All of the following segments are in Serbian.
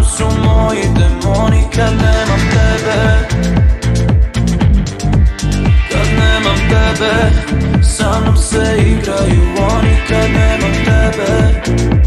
su moji demoni kad nemam tebe. Kad nemam tebe, sa mnom se igraju oni kad nemam tebe.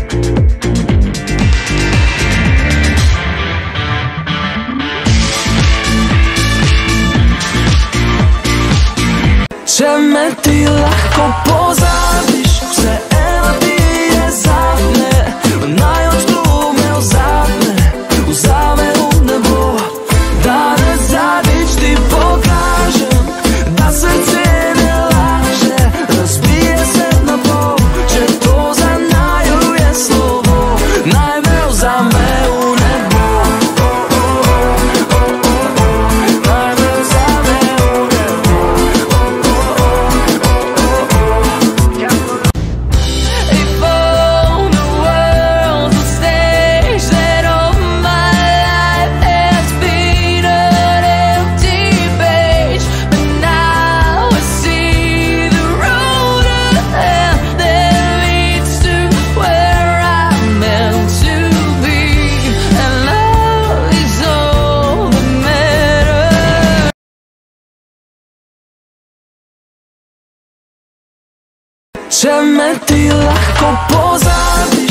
Če me ti lahko pozabiš, vse eno ti je zadnje. Naj odklub me vzame v nebo. Da ne zadnjič ti pokažem, da srce ne laže. Razbije se na pol, če to za naju je slovo. Naj me vzame v nebo. Naj me vzame v nebo. If all the world's a stage, then all my life has been an empty page. But now I see the road ahead that leads to where I'm meant to be. And love is all that matters. Če me ti lahko pozabiš,